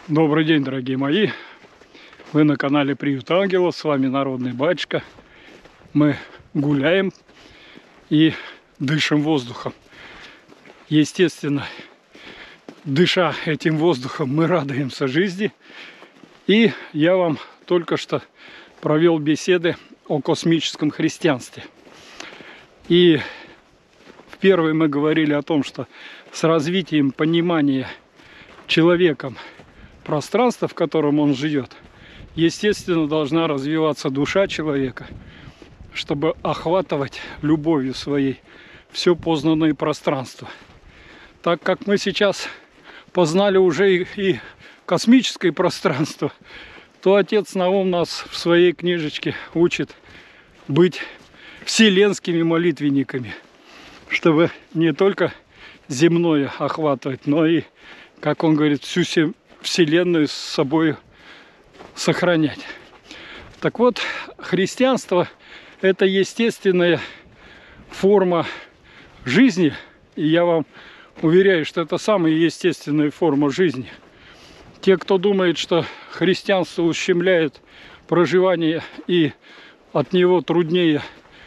Добрый день, дорогие мои! Вы на канале Приют Ангелов, с вами Народный Батюшка. Мы гуляем и дышим воздухом. Естественно, дыша этим воздухом, мы радуемся жизни. И я вам только что провел беседы о космическом христианстве. И в первой мы говорили о том, что с развитием понимания человеком пространства, в котором он живет, естественно, должна развиваться душа человека, чтобы охватывать любовью своей все познанное пространство. Так как мы сейчас познали уже и космическое пространство, то отец Наум нас в своей книжечке учит быть вселенскими молитвенниками, чтобы не только земное охватывать, но и, как он говорит, всю Вселенную с собой сохранять. Так вот, христианство – это естественная форма жизни, и я вам уверяю, что это самая естественная форма жизни. Те, кто думает, что христианство ущемляет проживание и от него труднее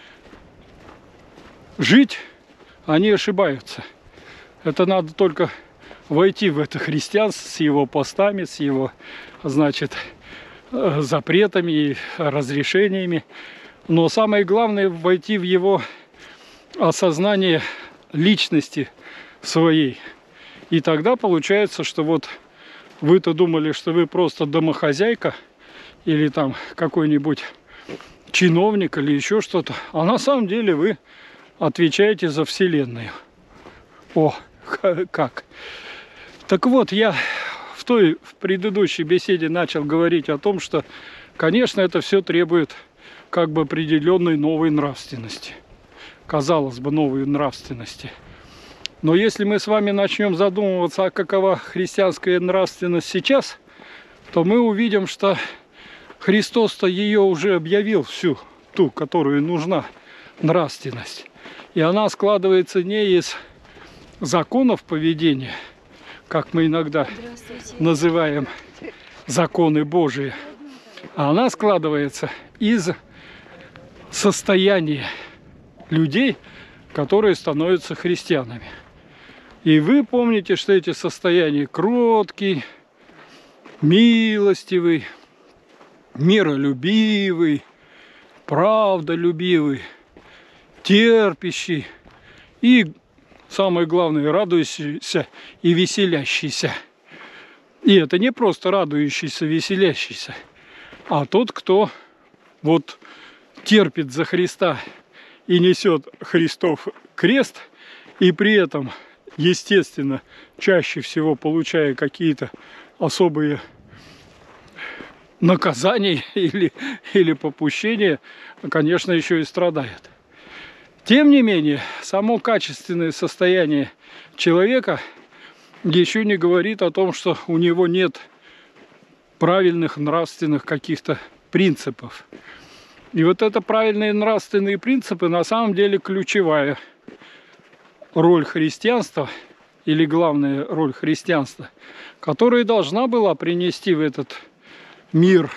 жить, они ошибаются. Это надо только войти в это христианство с его постами, с его, значит, запретами и разрешениями. Но самое главное – войти в его осознание личности своей. И тогда получается, что вот вы-то думали, что вы просто домохозяйка или там какой-нибудь чиновник или еще что-то, а на самом деле вы отвечаете за Вселенную. О, как! Так вот, я в предыдущей беседе начал говорить о том, что, конечно, это все требует как бы определенной новой нравственности. Казалось бы, новой нравственности. Но если мы с вами начнем задумываться, а какова христианская нравственность сейчас, то мы увидим, что Христос-то ее уже объявил всю ту, которую нужна нравственность. И она складывается не из законов поведения, как мы иногда называем законы Божии, а она складывается из состояния людей, которые становятся христианами. И вы помните, что эти состояния: кроткий, милостивый, миролюбивый, правдолюбивый, терпящий и, самое главное, радующийся и веселящийся. И это не просто радующийся, веселящийся, а тот, кто вот терпит за Христа и несет Христов крест, и при этом, естественно, чаще всего получая какие-то особые наказания или попущения, конечно, еще и страдает. Тем не менее, само качественное состояние человека еще не говорит о том, что у него нет правильных нравственных каких-то принципов. И вот это правильные нравственные принципы на самом деле ключевая роль христианства, или главная роль христианства, которая должна была принести в этот мир,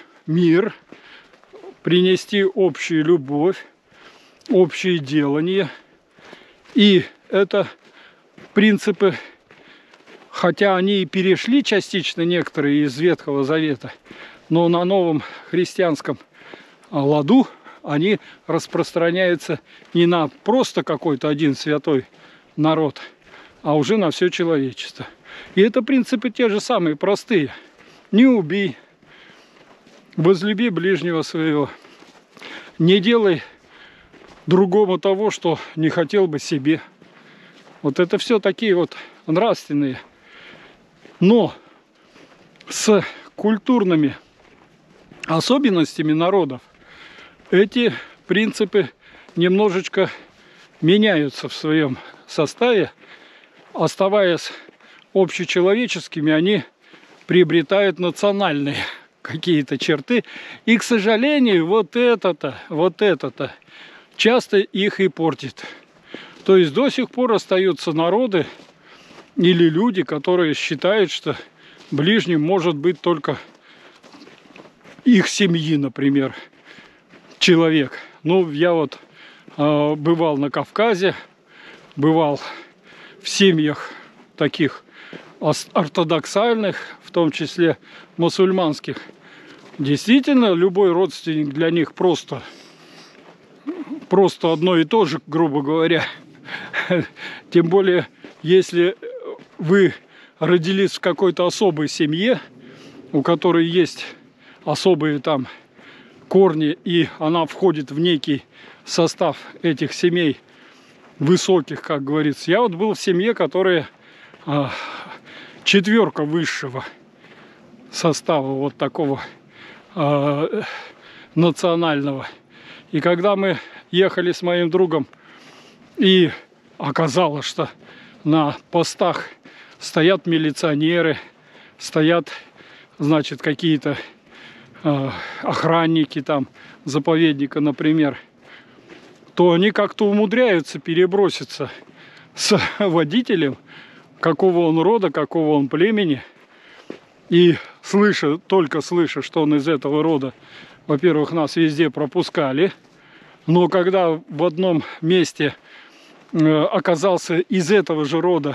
принести общую любовь, общее делание. И это принципы, хотя они и перешли частично некоторые из Ветхого Завета, но на новом христианском ладу они распространяются не на просто какой-то один святой народ, а уже на все человечество. И это принципы те же самые, простые. Не убий, возлюби ближнего своего, не делай другому того, что не хотел бы себе. Вот это все такие вот нравственные. Но с культурными особенностями народов эти принципы немножечко меняются в своем составе. Оставаясь общечеловеческими, они приобретают национальные какие-то черты. И, к сожалению, вот это-то часто их и портит. То есть до сих пор остаются народы или люди, которые считают, что ближним может быть только их семьи, например, человек. Ну, я вот бывал на Кавказе, бывал в семьях таких ортодоксальных, в том числе мусульманских. Действительно, любой родственник для них просто одно и то же, грубо говоря. Тем более, если вы родились в какой-то особой семье, у которой есть особые там корни, и она входит в некий состав этих семей высоких, как говорится. Я вот был в семье, которая четверка высшего состава, вот такого национального. И когда мы ехали с моим другом, и оказалось, что на постах стоят милиционеры, стоят, значит, какие-то охранники там заповедника, например, то они как-то умудряются переброситься с водителем, какого он рода, какого он племени. И только слыша, что он из этого рода, во-первых, нас везде пропускали. Но когда в одном месте оказался из этого же рода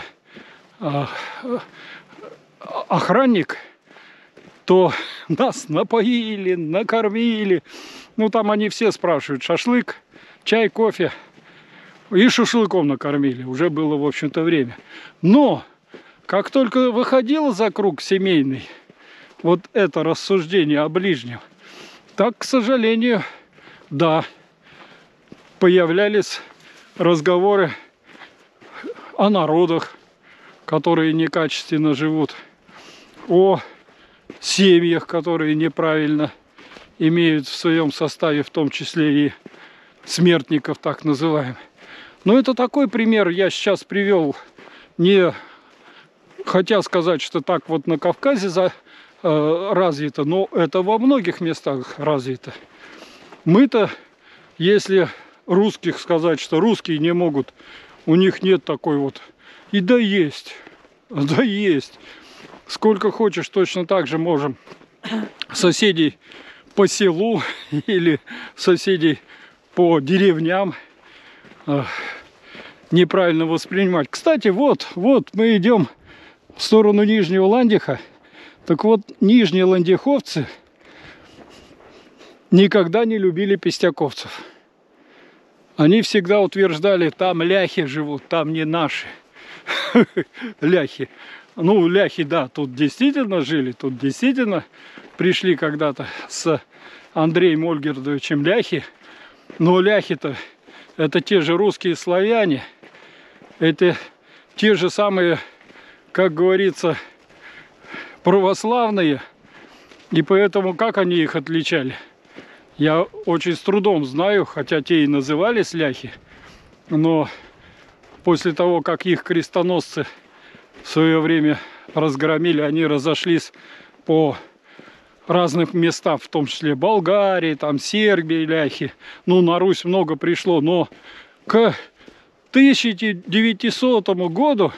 охранник, то нас напоили, накормили. Ну, там они все спрашивают: шашлык, чай, кофе. И шашлыком накормили. Уже было, в общем-то, время. Но как только выходило за круг семейный вот это рассуждение о ближнем, так, к сожалению, да, появлялись разговоры о народах, которые некачественно живут, о семьях, которые неправильно имеют в своем составе, в том числе и смертников, так называемых. Но это такой пример я сейчас привел, не хотя сказать, что так вот на Кавказе развито, но это во многих местах развито. Мы-то, если русских сказать, что русские не могут, у них нет такой вот, и да есть, сколько хочешь, точно так же можем соседей по селу или соседей по деревням неправильно воспринимать. Кстати, вот мы идем в сторону Нижнего Ландиха. Так вот, нижние ландиховцы никогда не любили пестяковцев. Они всегда утверждали: там ляхи живут, там не наши. Ляхи. Ну, ляхи, да, тут действительно жили, тут действительно пришли когда-то с Андреем Ольгердовичем ляхи. Но ляхи-то это те же русские славяне, это те же самые, как говорится, православные. И поэтому как они их отличали? Я очень с трудом знаю, хотя те и назывались ляхи. Но после того, как их крестоносцы в свое время разгромили, они разошлись по разных местам, в том числе Болгарии, там Сербии, ляхи. Ну, на Русь много пришло, но к 1900 году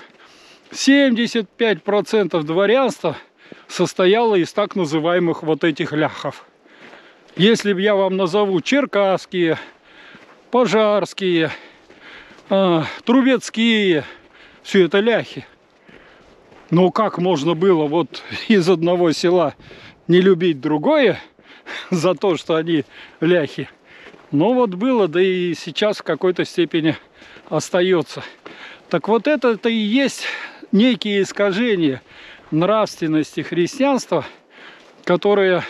75% дворянства состояло из так называемых вот этих ляхов. Если я вам назову черкасские, пожарские, трубецкие, все это ляхи. Но как можно было вот из одного села не любить другое за то, что они ляхи? Но вот было, да и сейчас в какой-то степени остается. Так вот это и есть некие искажения нравственности христианства, которые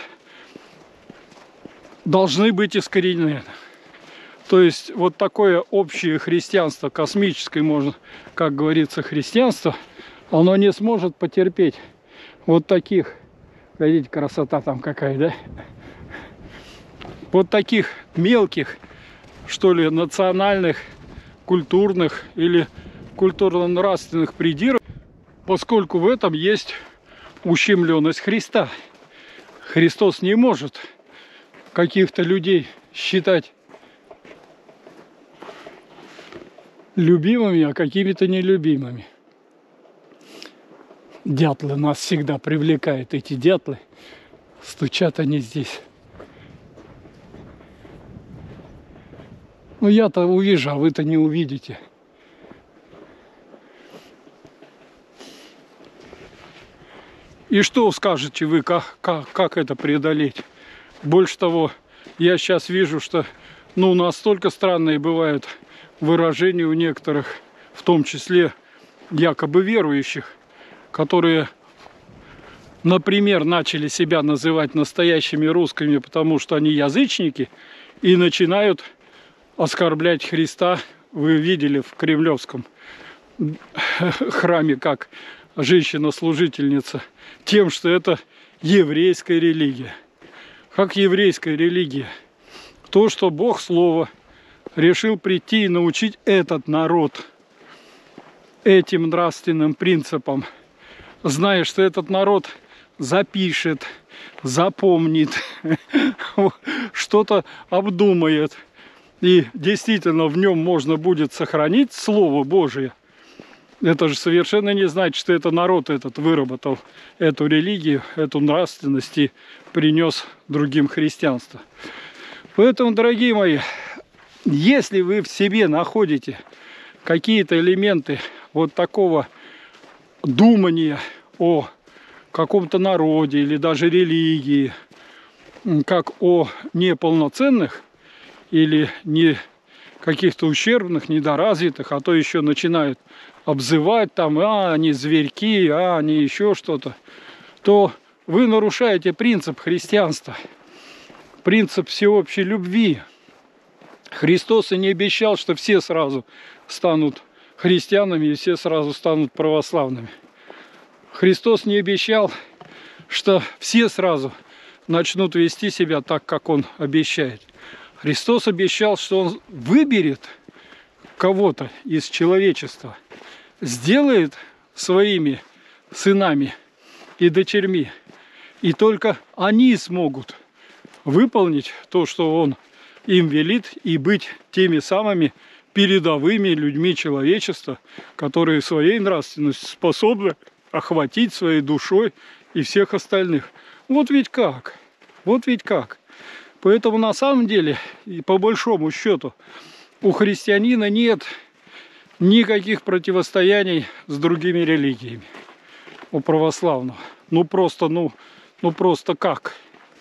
должны быть искоренены. То есть вот такое общее христианство, космическое, можно, как говорится, христианство, оно не сможет потерпеть вот таких, видите, красота там какая, да? Вот таких мелких, что ли, национальных, культурных или культурно-нравственных придирок, поскольку в этом есть ущемленность Христа. Христос не может каких-то людей считать любимыми, а какими-то нелюбимыми. Дятлы нас всегда привлекают, эти дятлы. Стучат они здесь. Ну я-то увижу, а вы-то не увидите. И что скажете вы, как это преодолеть? Больше того, я сейчас вижу, что настолько странные бывают выражения у некоторых, в том числе якобы верующих, которые, например, начали себя называть настоящими русскими, потому что они язычники, и начинают оскорблять Христа. Вы видели в Кремлевском храме, как женщина-служительница, тем, что это еврейская религия. Как еврейская религия. То, что Бог Слово решил прийти и научить этот народ этим нравственным принципам, зная, что этот народ запишет, запомнит, что-то обдумает, и действительно в нем можно будет сохранить Слово Божие. Это же совершенно не значит, что это народ этот выработал эту религию, эту нравственность и принес другим христианство. Поэтому, дорогие мои, если вы в себе находите какие-то элементы вот такого думания о каком-то народе или даже религии, как о неполноценных или не каких-то ущербных, недоразвитых, а то еще начинают обзывать там, они зверьки, они еще что-то, то вы нарушаете принцип христианства, принцип всеобщей любви. Христос и не обещал, что все сразу станут христианами и все сразу станут православными. Христос не обещал, что все сразу начнут вести себя так, как Он обещает. Христос обещал, что Он выберет кого-то из человечества, сделает своими сынами и дочерьми, и только они смогут выполнить то, что Он им велит, и быть теми самыми передовыми людьми человечества, которые своей нравственностью способны охватить своей душой и всех остальных. Вот ведь как. Вот ведь как. Поэтому на самом деле, и по большому счету, у христианина нет никаких противостояний с другими религиями. У православного. Просто как?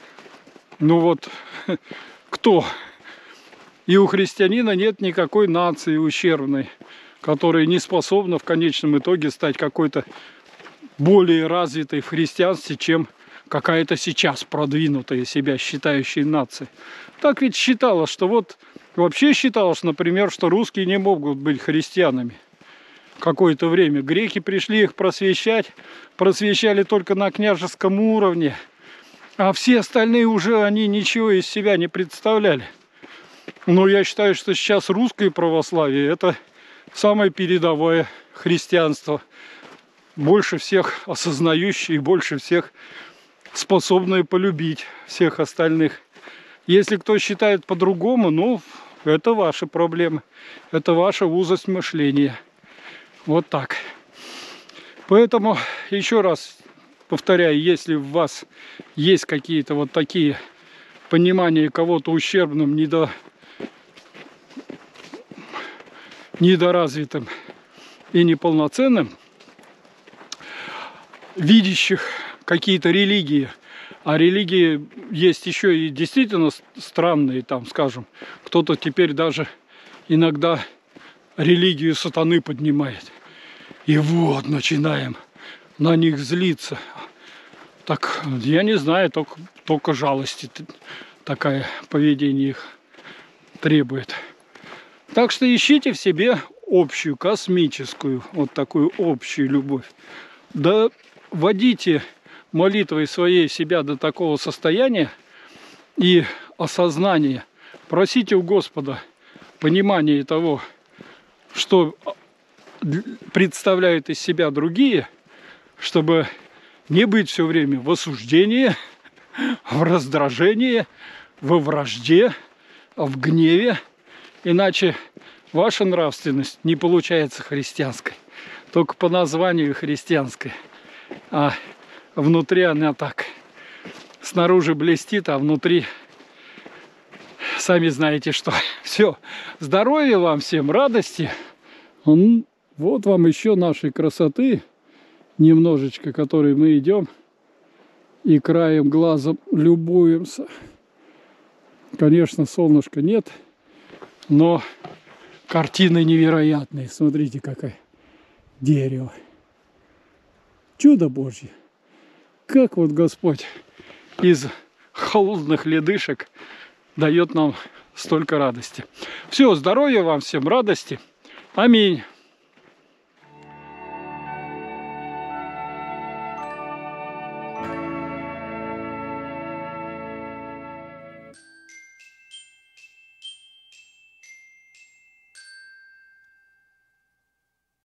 Кто? И у христианина нет никакой нации ущербной, которая не способна в конечном итоге стать какой-то более развитой в христианстве, чем какая-то сейчас продвинутая себя считающая нация. Так ведь считалось, что вообще считалось, например, что русские не могут быть христианами. Какое-то время греки пришли их просвещать, просвещали только на княжеском уровне, а все остальные уже они ничего из себя не представляли. Но я считаю, что сейчас русское православие – это самое передовое христианство, больше всех осознающее и больше всех способное полюбить всех остальных. Если кто считает по-другому, это ваши проблемы, это ваша узость мышления. Вот так. Поэтому еще раз повторяю, если у вас есть какие-то вот такие понимания кого-то ущербным, недоразвитым и неполноценным, видящих какие-то религии, а религии есть еще и действительно странные, там, скажем, кто-то теперь даже иногда религию сатаны поднимает. И вот начинаем на них злиться. Так, я не знаю, только жалости такое поведение их требует. Так что ищите в себе общую, космическую, вот такую общую любовь. Доводите молитвой своей себя до такого состояния и осознания. Просите у Господа понимания того, что представляют из себя другие, чтобы не быть все время в осуждении, в раздражении, во вражде, в гневе. Иначе ваша нравственность не получается христианской, только по названию христианской. А внутри она так снаружи блестит, а внутри сами знаете что. Все, здоровья вам всем, радости. Вот вам еще нашей красоты немножечко, которой мы идем и краем глаза любуемся. Конечно, солнышка нет, но картины невероятные. Смотрите, какое дерево. Чудо Божье. Как вот Господь из холодных ледышек дает нам столько радости. Все, здоровья вам всем, радости. Аминь.